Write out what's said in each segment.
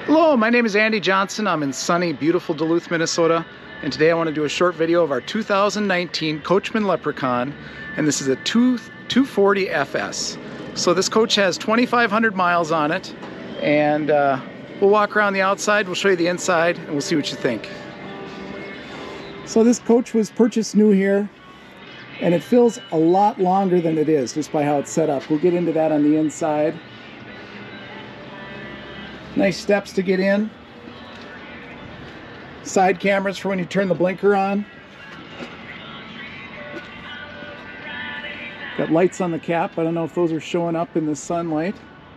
Hello, my name is Andy Johnson. I'm in sunny, beautiful Duluth, Minnesota, and today I want to do a short video of our 2019 Coachmen Leprechaun, and this is a 240 FS. So this coach has 2,500 miles on it, and we'll walk around the outside, we'll show you the inside, and we'll see what you think. So this coach was purchased new here, and it feels a lot longer than it is just by how it's set up. We'll get into that on the inside. Nice steps to get in. Side cameras for when you turn the blinker on. Got lights on the cap. I don't know if those are showing up in the sunlight.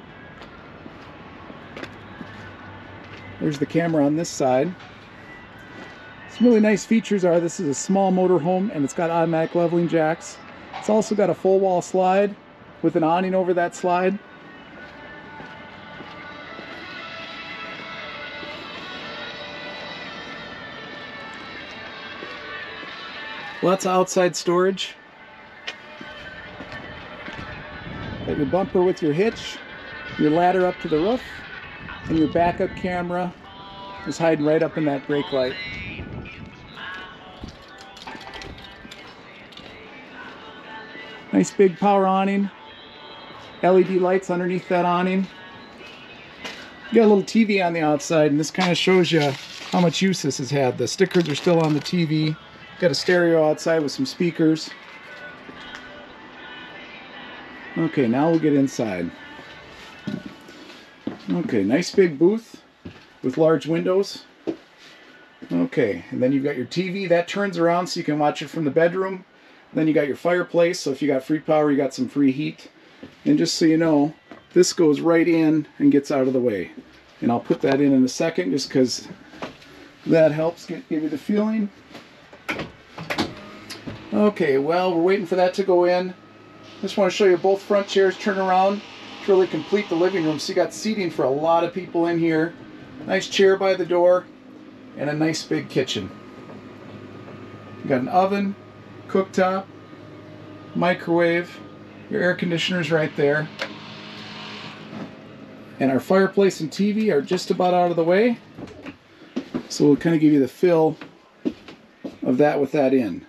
There's the camera on this side. Some really nice features are this is a small motorhome and it's got automatic leveling jacks. It's also got a full wall slide with an awning over that slide. Lots of outside storage. Got your bumper with your hitch, your ladder up to the roof, and your backup camera is hiding right up in that brake light. Nice big power awning. LED lights underneath that awning. You got a little TV on the outside, and this kind of shows you how much use this has had. The stickers are still on the TV. Got a stereo outside with some speakers. Okay, now we'll get inside. Okay, nice big booth with large windows. Okay, and then you've got your TV that turns around so you can watch it from the bedroom. Then you got your fireplace, so if you got free power, you got some free heat. And just so you know, this goes right in and gets out of the way. And I'll put that in a second just because that helps give you the feeling. Okay, well, we're waiting for that to go in. Just want to show you both front chairs turn around to really complete the living room. So you got seating for a lot of people in here. Nice chair by the door and a nice big kitchen. You got an oven, cooktop, microwave, your air conditioner's right there. And our fireplace and TV are just about out of the way. So we'll kind of give you the feel of that with that in.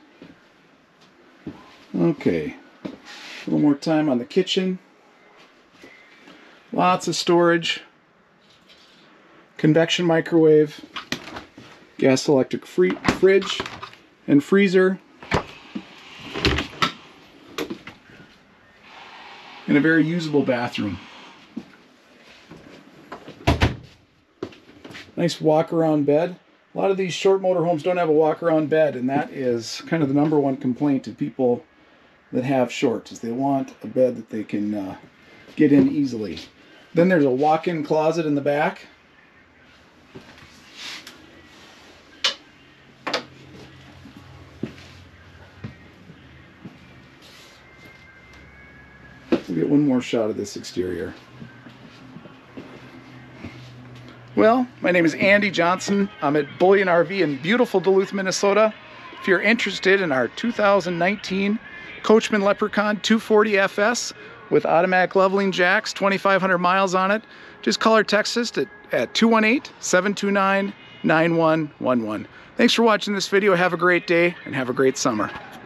Okay, a little more time on the kitchen. Lots of storage. Convection microwave. Gas electric fridge and freezer. And a very usable bathroom. Nice walk-around bed. A lot of these short motorhomes don't have a walk-around bed, and that is kind of the #1 complaint of people that have shorts, is they want a bed that they can get in easily. Then there's a walk-in closet in the back. We'll get one more shot of this exterior. Well, my name is Andy Johnson. I'm at Bullion RV in beautiful Duluth, Minnesota. If you're interested in our 2019 Coachmen Leprechaun 240 FS with automatic leveling jacks, 2,500 miles on it, just call or text us at 218-729-9111. Thanks for watching this video. Have a great day and have a great summer.